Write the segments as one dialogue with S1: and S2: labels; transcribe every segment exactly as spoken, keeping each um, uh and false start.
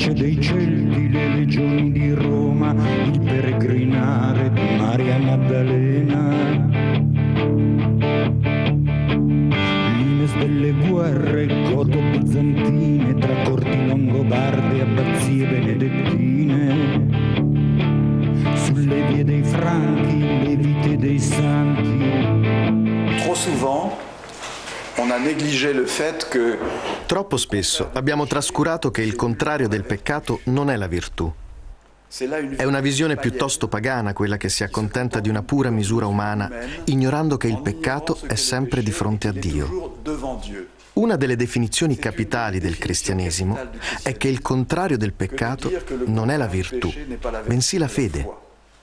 S1: frecce dei Celti, le legioni di Roma, il peregrinare di Maria Maddalena. L'Ines delle guerre goto-bizantine, tra corti longobarde e abbazie benedettine. Sulle vie dei Franchi, le vite dei santi.
S2: Trop souvent, on a négligé le fait que...
S3: Troppo spesso abbiamo trascurato che il contrario del peccato non è la virtù. È una visione piuttosto pagana quella che si accontenta di una pura misura umana, ignorando che il peccato è sempre di fronte a Dio. Una delle definizioni capitali del cristianesimo è che il contrario del peccato non è la virtù, bensì la fede.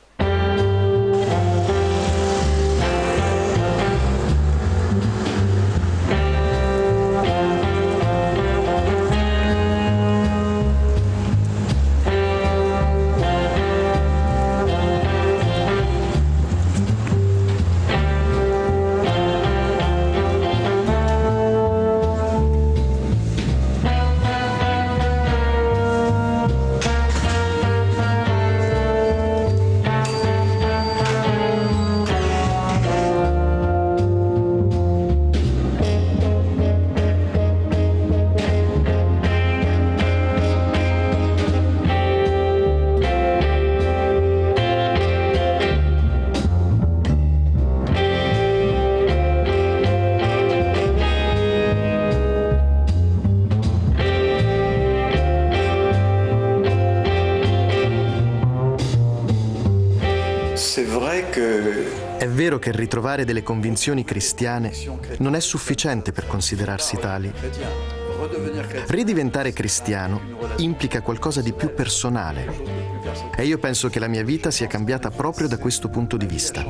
S3: È vero che ritrovare delle convinzioni cristiane non è sufficiente per considerarsi tali. Ridiventare cristiano implica qualcosa di più personale. E io penso che la mia vita sia cambiata proprio da questo punto di vista.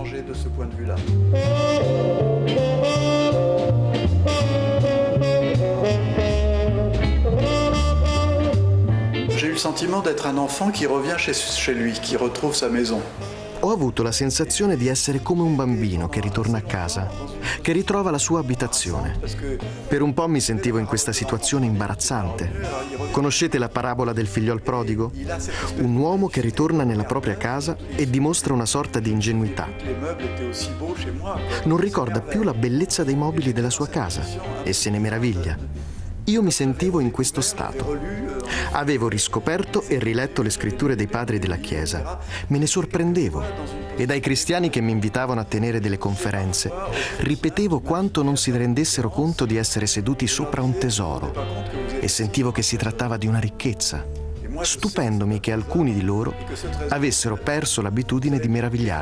S2: J'ai eu le sentiment d'être un enfant qui revient chez, chez lui, qui retrouve sa maison.
S3: Ho avuto la sensazione di essere come un bambino che ritorna a casa, che ritrova la sua abitazione. Per un po' mi sentivo in questa situazione imbarazzante. Conoscete la parabola del figliol prodigo? Un uomo che ritorna nella propria casa e dimostra una sorta di ingenuità. Non ricorda più la bellezza dei mobili della sua casa e se ne meraviglia. Io mi sentivo in questo stato. Avevo riscoperto e riletto le scritture dei padri della Chiesa. Me ne sorprendevo. E dai cristiani che mi invitavano a tenere delle conferenze, ripetevo quanto non si rendessero conto di essere seduti sopra un tesoro. E sentivo che si trattava di una ricchezza, stupendomi che alcuni di loro avessero perso l'abitudine di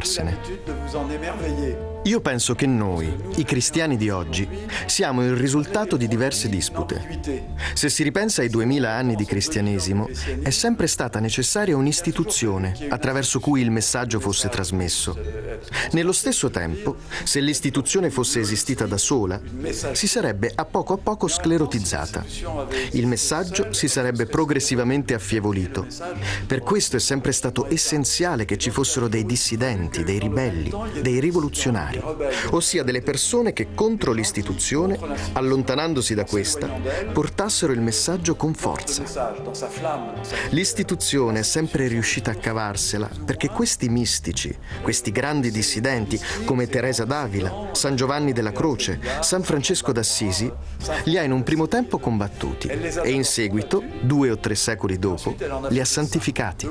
S3: meravigliarsene. Io penso che noi, i cristiani di oggi, siamo il risultato di diverse dispute. Se si ripensa ai duemila anni di cristianesimo, è sempre stata necessaria un'istituzione attraverso cui il messaggio fosse trasmesso. Nello stesso tempo, se l'istituzione fosse esistita da sola, si sarebbe a poco a poco sclerotizzata. Il messaggio si sarebbe progressivamente affievolito. Per questo è sempre stato essenziale che ci fossero dei dissidenti, dei ribelli, dei rivoluzionari, ossia delle persone che contro l'istituzione, allontanandosi da questa, portassero il messaggio con forza. L'istituzione è sempre riuscita a cavarsela perché questi mistici, questi grandi dissidenti come Teresa d'Avila, San Giovanni della Croce, San Francesco d'Assisi, li ha in un primo tempo combattuti e in seguito, due o tre secoli dopo, li ha santificati.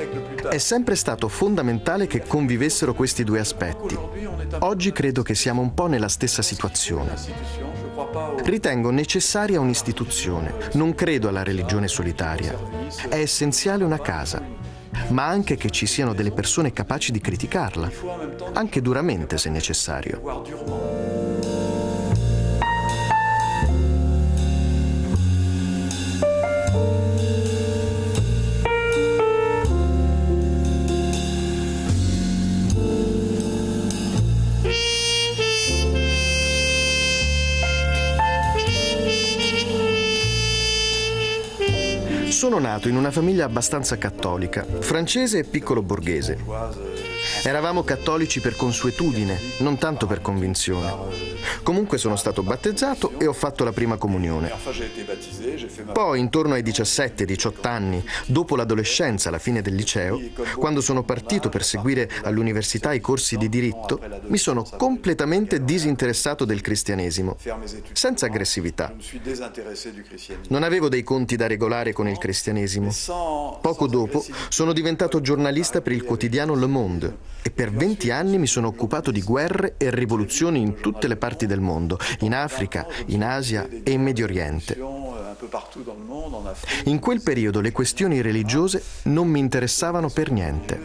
S3: È sempre stato fondamentale che convivessero questi due aspetti. Oggi credo che siamo un po' nella stessa situazione. Ritengo necessaria un'istituzione, non credo alla religione solitaria. È essenziale una casa, ma anche che ci siano delle persone capaci di criticarla, anche duramente se necessario. Sono nato in una famiglia abbastanza cattolica, francese e piccolo borghese. Eravamo cattolici per consuetudine, non tanto per convinzione. Comunque sono stato battezzato e ho fatto la prima comunione. Poi, intorno ai diciassette diciotto anni, dopo l'adolescenza, alla fine del liceo, quando sono partito per seguire all'università i corsi di diritto, mi sono completamente disinteressato del cristianesimo, senza aggressività. Non avevo dei conti da regolare con il cristianesimo. Poco dopo sono diventato giornalista per il quotidiano Le Monde e per venti anni mi sono occupato di guerre e rivoluzioni in tutte le parti del mondo, in Africa, in Asia e in Medio Oriente. In quel periodo le questioni religiose non mi interessavano per niente.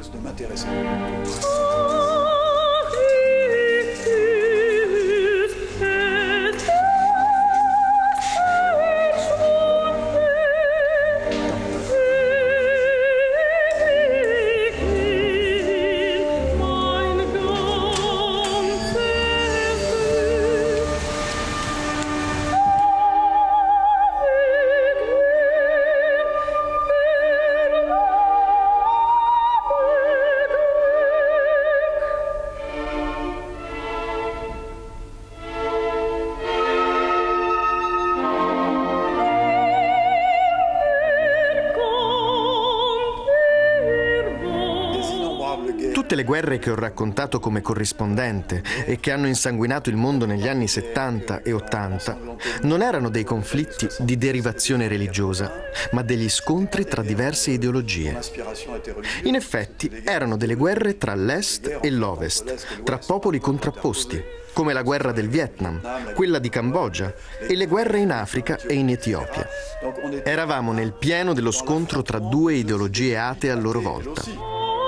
S3: Tutte le guerre che ho raccontato come corrispondente e che hanno insanguinato il mondo negli anni settanta e ottanta non erano dei conflitti di derivazione religiosa, ma degli scontri tra diverse ideologie. In effetti erano delle guerre tra l'Est e l'Ovest, tra popoli contrapposti, come la guerra del Vietnam, quella di Cambogia e le guerre in Africa e in Etiopia. Eravamo nel pieno dello scontro tra due ideologie atee a loro volta.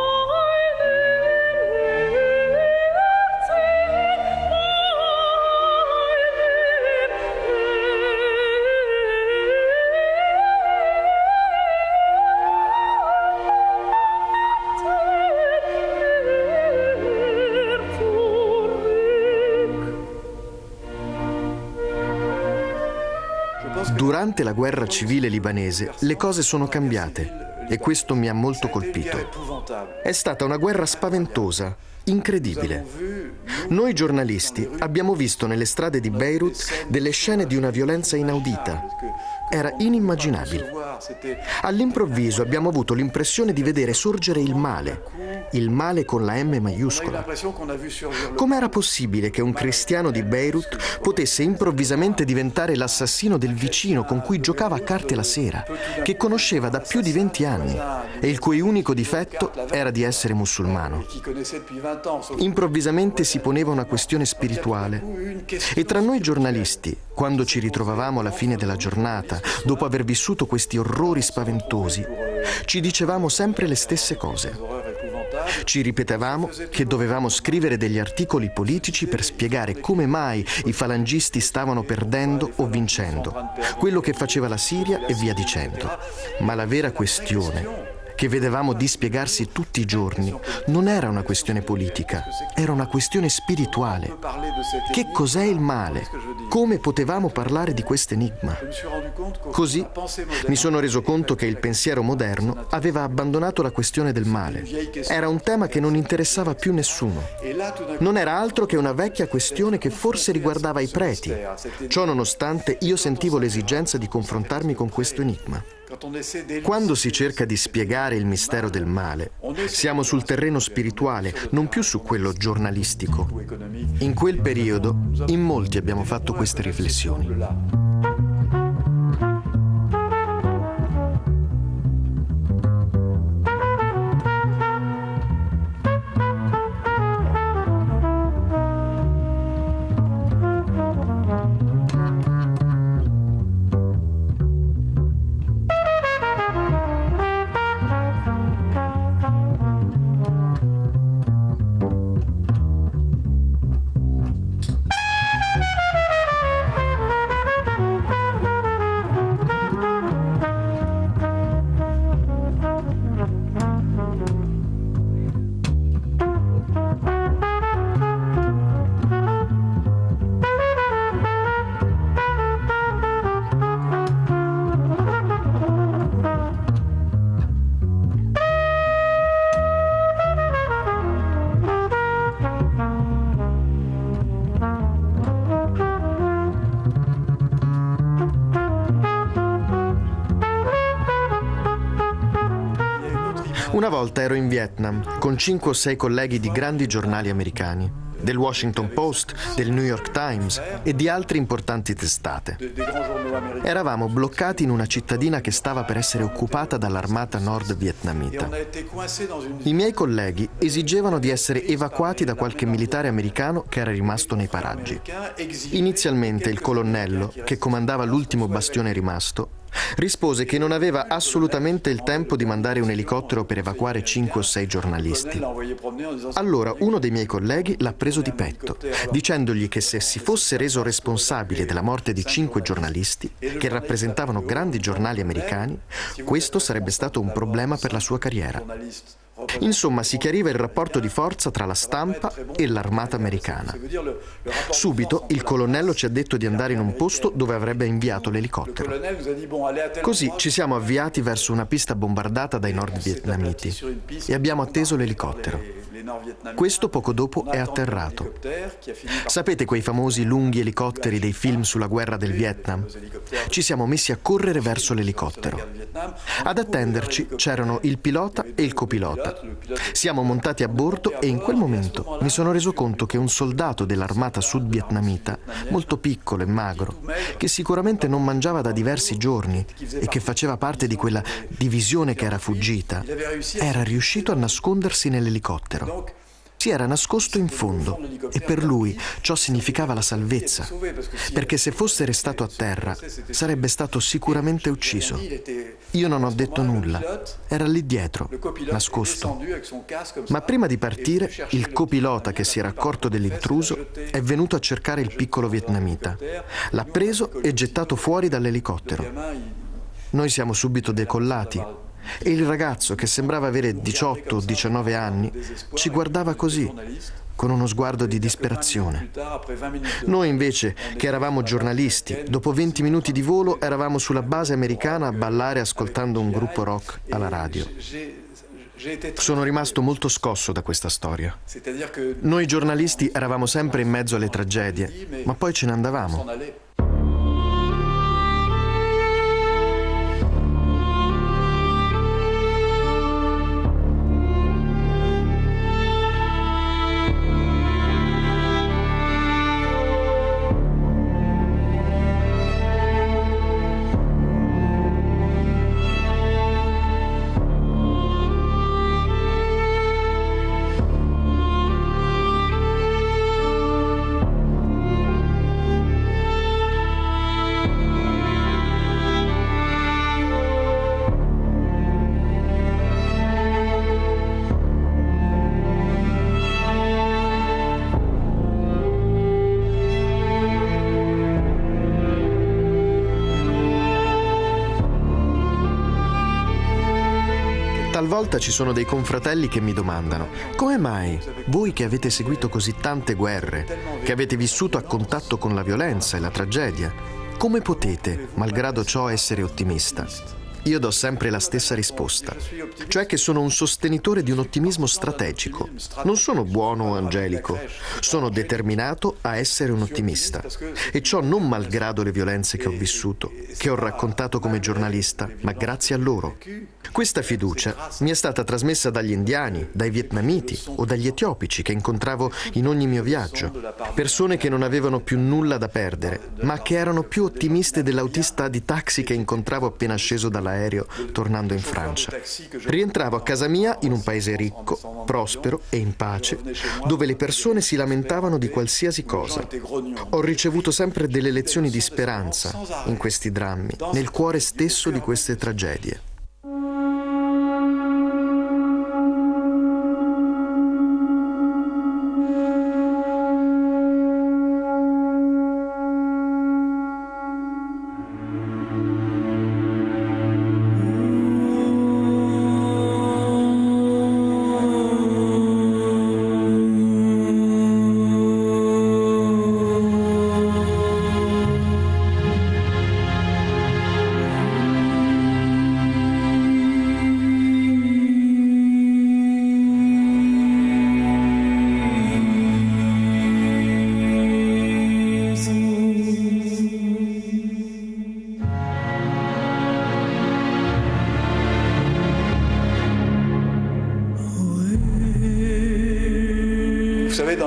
S3: Durante la guerra civile libanese le cose sono cambiate e questo mi ha molto colpito. È stata una guerra spaventosa, incredibile. Noi giornalisti abbiamo visto nelle strade di Beirut delle scene di una violenza inaudita. Era inimmaginabile. All'improvviso abbiamo avuto l'impressione di vedere sorgere il male, il male con la M maiuscola. Com'era possibile che un cristiano di Beirut potesse improvvisamente diventare l'assassino del vicino con cui giocava a carte la sera, che conosceva da più di venti anni e il cui unico difetto era di essere musulmano? Improvvisamente si poneva una questione spirituale e tra noi giornalisti, quando ci ritrovavamo alla fine della giornata, dopo aver vissuto questi orrori spaventosi, ci dicevamo sempre le stesse cose. Ci ripetevamo che dovevamo scrivere degli articoli politici per spiegare come mai i falangisti stavano perdendo o vincendo, quello che faceva la Siria e via dicendo. Ma la vera questione, che vedevamo dispiegarsi tutti i giorni, non era una questione politica, era una questione spirituale. Che cos'è il male? Come potevamo parlare di questo enigma? Così mi sono reso conto che il pensiero moderno aveva abbandonato la questione del male. Era un tema che non interessava più nessuno. Non era altro che una vecchia questione che forse riguardava i preti. Ciò nonostante, io sentivo l'esigenza di confrontarmi con questo enigma. Quando si cerca di spiegare il mistero del male, siamo sul terreno spirituale, non più su quello giornalistico. In quel periodo, in molti abbiamo fatto queste riflessioni. Una volta ero in Vietnam con cinque o sei colleghi di grandi giornali americani, del Washington Post, del New York Times e di altre importanti testate. Eravamo bloccati in una cittadina che stava per essere occupata dall'armata nord-vietnamita. I miei colleghi esigevano di essere evacuati da qualche militare americano che era rimasto nei paraggi. Inizialmente il colonnello, che comandava l'ultimo bastione rimasto, rispose che non aveva assolutamente il tempo di mandare un elicottero per evacuare cinque o sei giornalisti. Allora uno dei miei colleghi l'ha preso di petto, dicendogli che se si fosse reso responsabile della morte di cinque giornalisti, che rappresentavano grandi giornali americani, questo sarebbe stato un problema per la sua carriera. Insomma, si chiariva il rapporto di forza tra la stampa e l'armata americana. Subito il colonnello ci ha detto di andare in un posto dove avrebbe inviato l'elicottero. Così ci siamo avviati verso una pista bombardata dai nord-vietnamiti e abbiamo atteso l'elicottero. Questo poco dopo è atterrato. Sapete quei famosi lunghi elicotteri dei film sulla guerra del Vietnam? Ci siamo messi a correre verso l'elicottero. Ad attenderci c'erano il pilota e il copilota. Siamo montati a bordo e in quel momento mi sono reso conto che un soldato dell'armata sud-vietnamita, molto piccolo e magro, che sicuramente non mangiava da diversi giorni e che faceva parte di quella divisione che era fuggita, era riuscito a nascondersi nell'elicottero. Si era nascosto in fondo e per lui ciò significava la salvezza, perché se fosse restato a terra sarebbe stato sicuramente ucciso. Io non ho detto nulla, era lì dietro, nascosto. Ma prima di partire, il copilota che si era accorto dell'intruso è venuto a cercare il piccolo vietnamita. L'ha preso e gettato fuori dall'elicottero. Noi siamo subito decollati. E il ragazzo, che sembrava avere diciotto o diciannove anni, ci guardava così, con uno sguardo di disperazione. Noi invece, che eravamo giornalisti, dopo venti minuti di volo eravamo sulla base americana a ballare ascoltando un gruppo rock alla radio. Sono rimasto molto scosso da questa storia. Noi giornalisti eravamo sempre in mezzo alle tragedie, ma poi ce ne andavamo. Talvolta ci sono dei confratelli che mi domandano: come mai voi che avete seguito così tante guerre, che avete vissuto a contatto con la violenza e la tragedia, come potete, malgrado ciò, essere ottimista? Io do sempre la stessa risposta, cioè che sono un sostenitore di un ottimismo strategico. Non sono buono o angelico, sono determinato a essere un ottimista. E ciò non malgrado le violenze che ho vissuto, che ho raccontato come giornalista, ma grazie a loro. Questa fiducia mi è stata trasmessa dagli indiani, dai vietnamiti o dagli etiopici che incontravo in ogni mio viaggio. Persone che non avevano più nulla da perdere, ma che erano più ottimiste dell'autista di taxi che incontravo appena sceso dall'aereo tornando in Francia. Rientravo a casa mia in un paese ricco, prospero e in pace, dove le persone si lamentavano di qualsiasi cosa. Ho ricevuto sempre delle lezioni di speranza in questi drammi, nel cuore stesso di queste tragedie.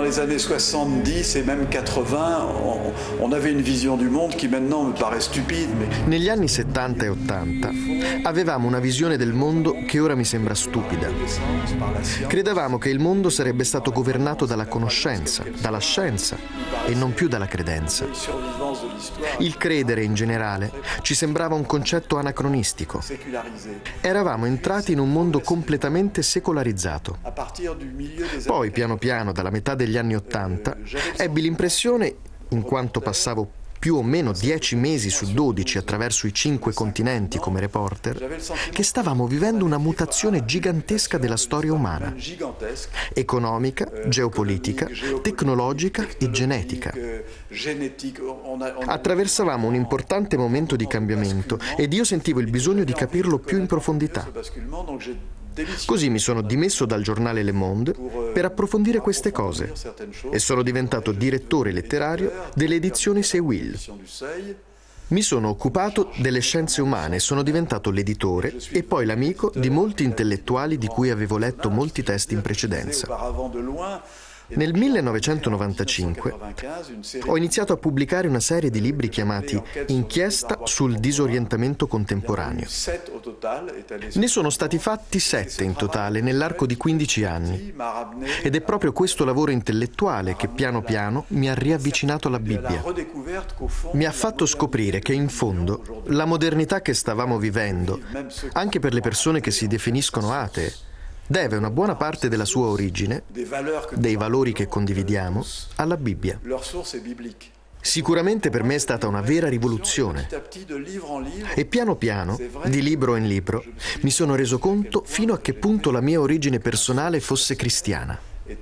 S2: les années soixante-dix et même quatre-vingts, on, on avait une vision du monde qui maintenant me paraît stupide. Mais...
S3: Negli anni settanta e ottanta avevamo una visione del mondo che ora mi sembra stupida. Credevamo che il mondo sarebbe stato governato dalla conoscenza, dalla scienza e non più dalla credenza. Il credere in generale ci sembrava un concetto anacronistico. Eravamo entrati in un mondo completamente secolarizzato. Poi, piano piano, dalla metà degli anni Ottanta, ebbi l'impressione, in quanto passavo più o meno dieci mesi su dodici attraverso i cinque continenti come reporter, che stavamo vivendo una mutazione gigantesca della storia umana, economica, geopolitica, tecnologica e genetica. Attraversavamo un importante momento di cambiamento ed io sentivo il bisogno di capirlo più in profondità. Così mi sono dimesso dal giornale Le Monde per approfondire queste cose e sono diventato direttore letterario delle edizioni Seuil. Mi sono occupato delle scienze umane e sono diventato l'editore e poi l'amico di molti intellettuali di cui avevo letto molti testi in precedenza. Nel millenovecentonovantacinque ho iniziato a pubblicare una serie di libri chiamati Inchiesta sul disorientamento contemporaneo. Ne sono stati fatti sette in totale nell'arco di quindici anni ed è proprio questo lavoro intellettuale che piano piano mi ha riavvicinato alla Bibbia. Mi ha fatto scoprire che in fondo la modernità che stavamo vivendo, anche per le persone che si definiscono atee, deve una buona parte della sua origine, dei valori che condividiamo, alla Bibbia. Sicuramente per me è stata una vera rivoluzione e piano piano, di libro in libro, mi sono reso conto fino a che punto la mia origine personale fosse cristiana.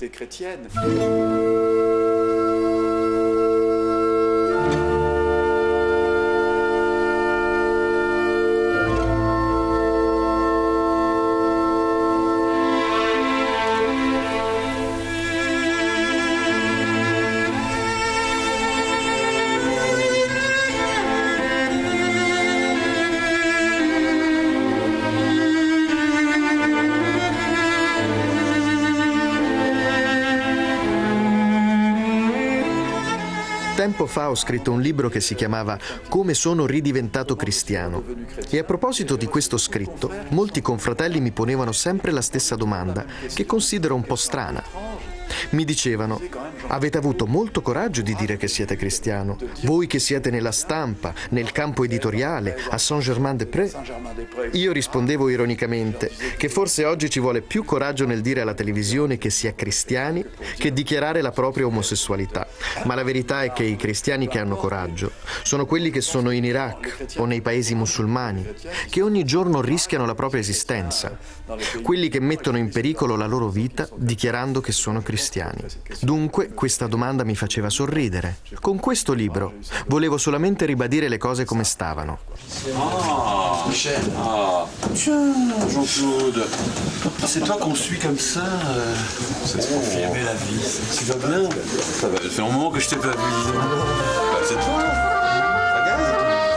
S3: Tempo fa ho scritto un libro che si chiamava Come sono ridiventato cristiano e a proposito di questo scritto molti confratelli mi ponevano sempre la stessa domanda, che considero un po' strana. Mi dicevano: avete avuto molto coraggio di dire che siete cristiano, voi che siete nella stampa, nel campo editoriale, a Saint-Germain-des-Prés. Io rispondevo ironicamente che forse oggi ci vuole più coraggio nel dire alla televisione che si è cristiani che dichiarare la propria omosessualità, ma la verità è che i cristiani che hanno coraggio sono quelli che sono in Iraq o nei paesi musulmani, che ogni giorno rischiano la propria esistenza, quelli che mettono in pericolo la loro vita dichiarando che sono cristiani. Dunque questa domanda mi faceva sorridere. Con questo libro volevo solamente ribadire le cose come stavano.
S4: Ah, Michel. Ah, tiens, Jean-Claude. C'est toi qu'on suit comme ça. C'est pour filmer la vie. Tu vas bien? Ça va, ça fait un moment que je t'ai pas vu. Bah, c'est toi. Ça gaze?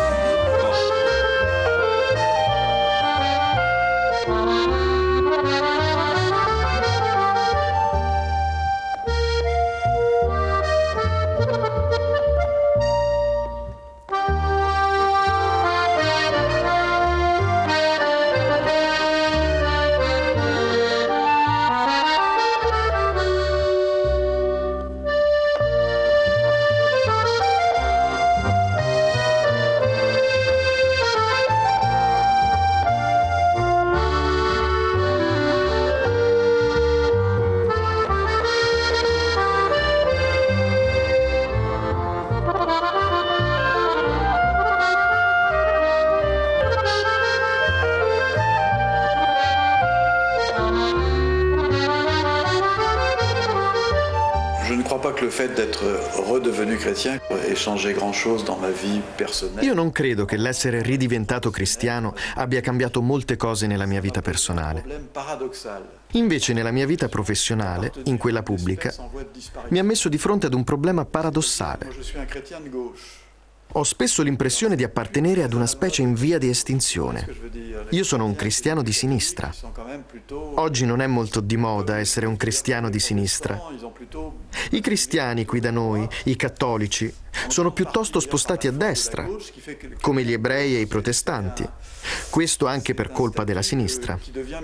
S2: Le fait d'être redevenu chrétien ait changé grand-chose dans ma vie personnelle.
S3: Io non credo che l'essere ridiventato cristiano abbia cambiato molte cose nella mia vita personale. Invece nella mia vita professionale, in quella pubblica, mi ha messo di fronte ad un problema paradossale. Ho spesso l'impressione di appartenere ad una specie in via di estinzione. Io sono un cristiano di sinistra. Oggi non è molto di moda essere un cristiano di sinistra. I cristiani qui da noi, i cattolici, sono piuttosto spostati a destra, come gli ebrei e i protestanti. Questo anche per colpa della sinistra.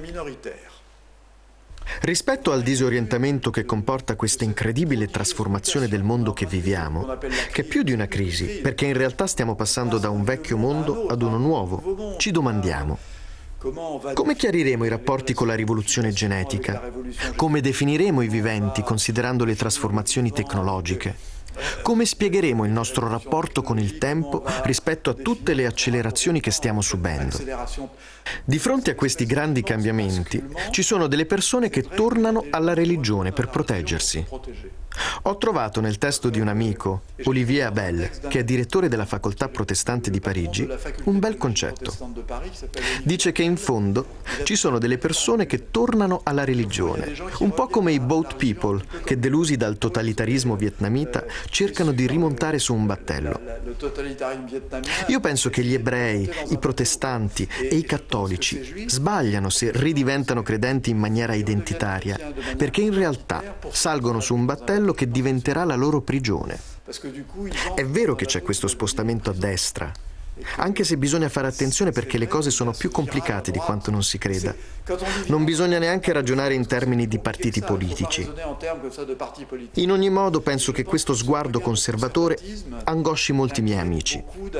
S3: Rispetto al disorientamento che comporta questa incredibile trasformazione del mondo che viviamo, che è più di una crisi, perché in realtà stiamo passando da un vecchio mondo ad uno nuovo, ci domandiamo: come chiariremo i rapporti con la rivoluzione genetica? Come definiremo i viventi considerando le trasformazioni tecnologiche? Come spiegheremo il nostro rapporto con il tempo rispetto a tutte le accelerazioni che stiamo subendo? Di fronte a questi grandi cambiamenti, ci sono delle persone che tornano alla religione per proteggersi. Ho trovato nel testo di un amico, Olivier Abel, che è direttore della facoltà protestante di Parigi, un bel concetto. Dice che in fondo ci sono delle persone che tornano alla religione, un po' come i boat people, che delusi dal totalitarismo vietnamita cercano di rimontare su un battello. Io penso che gli ebrei, i protestanti e i cattolici sbagliano se ridiventano credenti in maniera identitaria, perché in realtà salgono su un battello che diventerà la loro prigione. È vero che c'è questo spostamento a destra, anche se bisogna fare attenzione perché le cose sono più complicate di quanto non si creda. Non bisogna neanche ragionare in termini di partiti politici. In ogni modo, penso che questo sguardo conservatore angosci molti miei amici.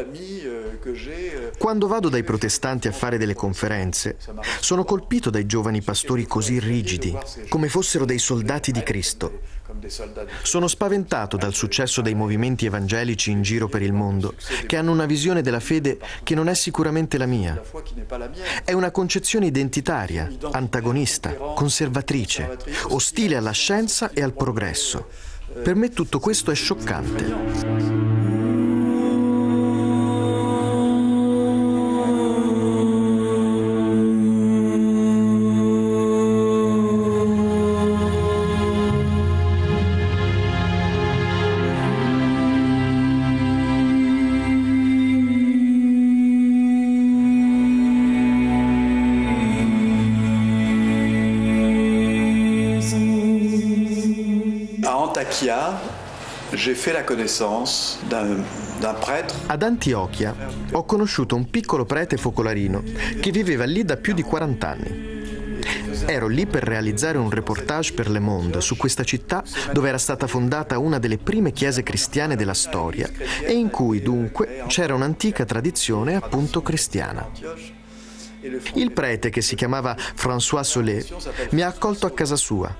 S3: Quando vado dai protestanti a fare delle conferenze, sono colpito dai giovani pastori così rigidi, come fossero dei soldati di Cristo. Sono spaventato dal successo dei movimenti evangelici in giro per il mondo, che hanno una visione della fede che non è sicuramente la mia. È una concezione identitaria, antagonista, conservatrice, ostile alla scienza e al progresso. Per me tutto questo è scioccante. Ad Antiochia ho conosciuto un piccolo prete focolarino che viveva lì da più di quaranta anni. Ero lì per realizzare un reportage per Le Monde su questa città dove era stata fondata una delle prime chiese cristiane della storia e in cui dunque c'era un'antica tradizione appunto cristiana. Il prete, che si chiamava François Solé, mi ha accolto a casa sua.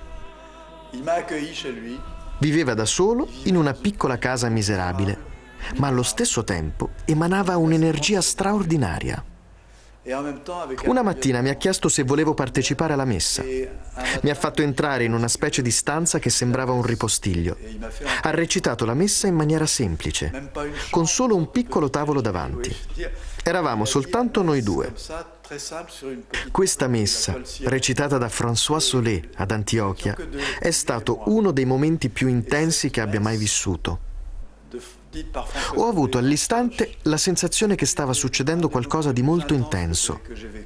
S3: Viveva da solo in una piccola casa miserabile, ma allo stesso tempo emanava un'energia straordinaria. Una mattina mi ha chiesto se volevo partecipare alla messa. Mi ha fatto entrare in una specie di stanza che sembrava un ripostiglio. Ha recitato la messa in maniera semplice, con solo un piccolo tavolo davanti. Eravamo soltanto noi due. Questa messa, recitata da François Solé ad Antiochia, è stato uno dei momenti più intensi che abbia mai vissuto. Ho avuto all'istante la sensazione che stava succedendo qualcosa di molto intenso.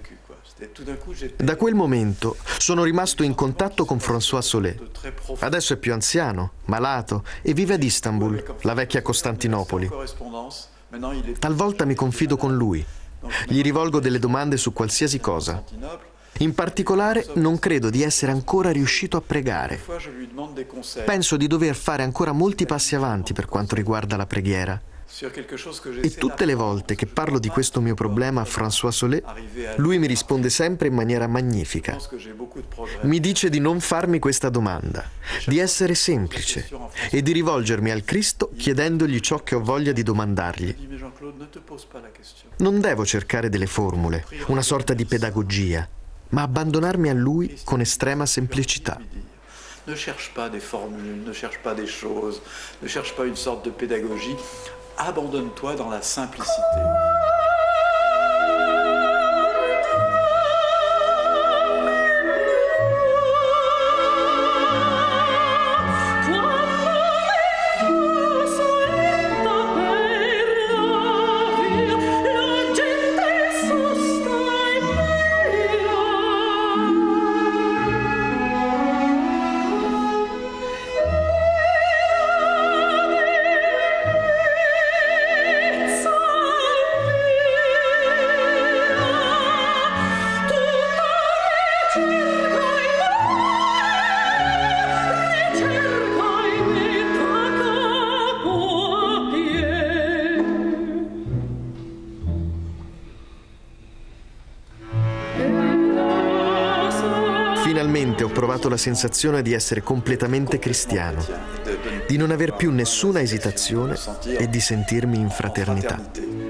S3: Da quel momento sono rimasto in contatto con François Solé. Adesso è più anziano, malato e vive ad Istanbul, la vecchia Costantinopoli. Talvolta mi confido con lui. Gli rivolgo delle domande su qualsiasi cosa. In particolare, non credo di essere ancora riuscito a pregare. Penso di dover fare ancora molti passi avanti per quanto riguarda la preghiera. E tutte le volte che parlo di questo mio problema a François Solé, lui mi risponde sempre in maniera magnifica. Mi dice di non farmi questa domanda, di essere semplice e di rivolgermi al Cristo chiedendogli ciò che ho voglia di domandargli. Non devo cercare delle formule, una sorta di pedagogia, ma abbandonarmi a lui con estrema semplicità.
S2: Ne cherche pas des formules, ne cherche pas des choses, ne cherche pas une sorte de pédagogie. Abandonne-toi dans la simplicité.
S5: Quando
S3: provato la sensazione di essere completamente cristiano, di non aver più nessuna esitazione e di sentirmi in fraternità.